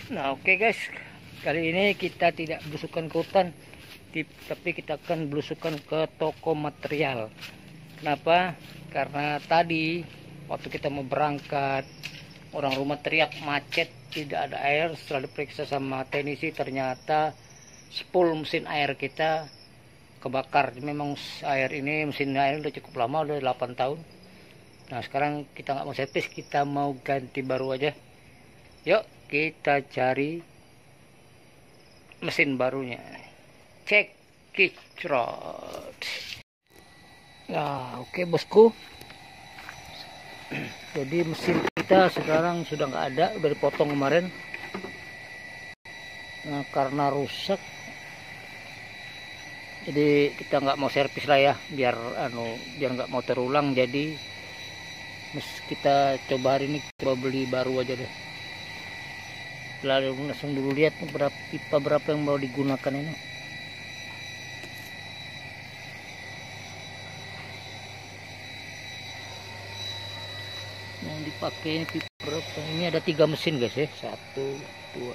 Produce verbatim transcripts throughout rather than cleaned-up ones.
Nah, oke okay guys, kali ini kita tidak belusukan ke hutan, tapi kita akan belusukan ke toko material. Kenapa? Karena tadi waktu kita mau berangkat, orang rumah teriak macet, tidak ada air. Setelah diperiksa sama teknisi, ternyata spool mesin air kita kebakar. Memang air ini, mesin air udah cukup lama, udah delapan tahun. Nah, sekarang kita nggak mau servis, kita mau ganti baru aja. Yuk kita cari mesin barunya. Cek kicrot. Nah, oke okay, bosku. Jadi mesin kita sekarang sudah nggak ada, udah dipotong kemarin. Nah, karena rusak, jadi kita nggak mau servis lah ya, biar anu biar nggak mau terulang. Jadi kita coba hari ini coba beli baru aja deh. Lalu langsung dulu lihat berapa pipa berapa yang mau digunakan ini. Yang dipakai ini pipa berapa? Ini ada tiga mesin guys ya, satu, dua,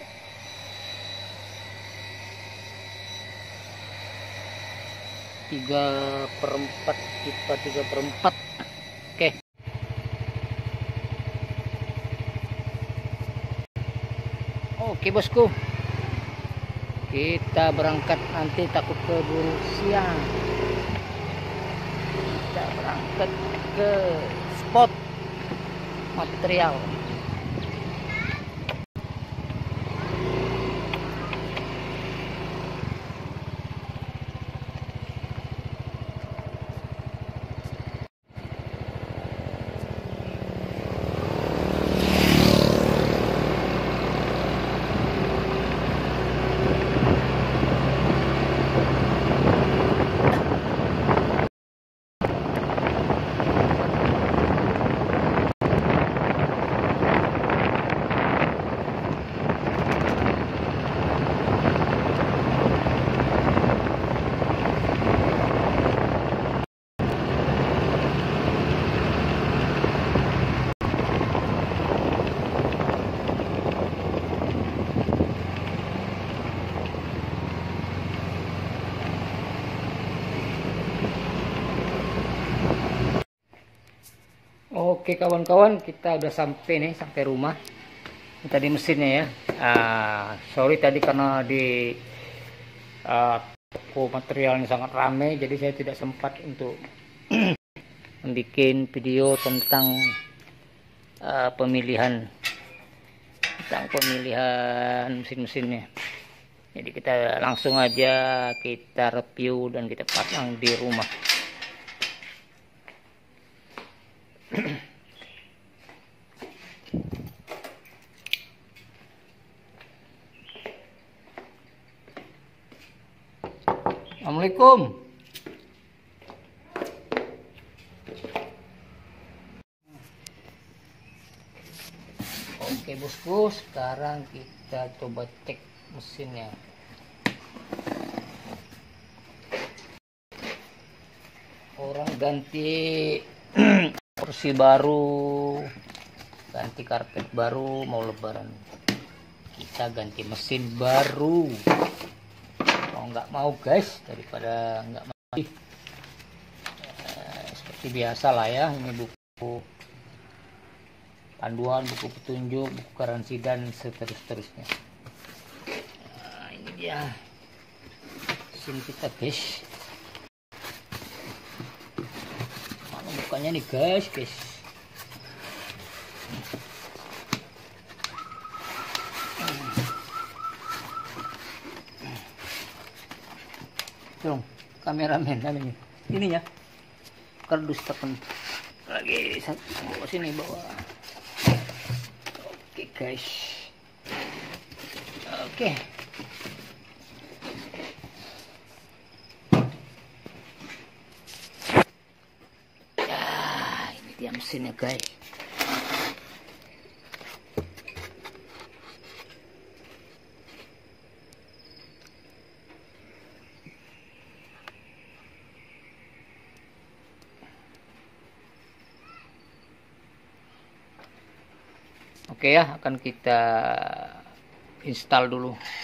tiga perempat pipa tiga perempat. Oke. Oke bosku, kita berangkat, nanti takut keburu siang. Kita berangkat ke spot material. Oke kawan-kawan, kita udah sampai nih, sampai rumah. Ini tadi mesinnya ya. Uh, sorry tadi karena di uh, toko materialnya sangat ramai, jadi saya tidak sempat untuk membuat video tentang uh, pemilihan tentang pemilihan mesin-mesinnya. Jadi kita langsung aja kita review dan kita pasang di rumah. Assalamualaikum. Oke bosku, sekarang kita coba cek mesinnya. Orang ganti kursi baru, ganti karpet baru, mau lebaran. Kita ganti mesin baru. Mau nggak mau guys, daripada nggak mau. Eh, seperti biasa lah ya, ini buku panduan, buku petunjuk, buku garansi dan seterus-terusnya. Nah, ini dia mesin kita guys. Mana bukanya nih guys guys. Dong, kameramen namanya. Ininya kardus tekan lagi satu sini bawa. Oke guys. Oke. Ya, ini dia mesinnya guys. Oke ya, akan kita install dulu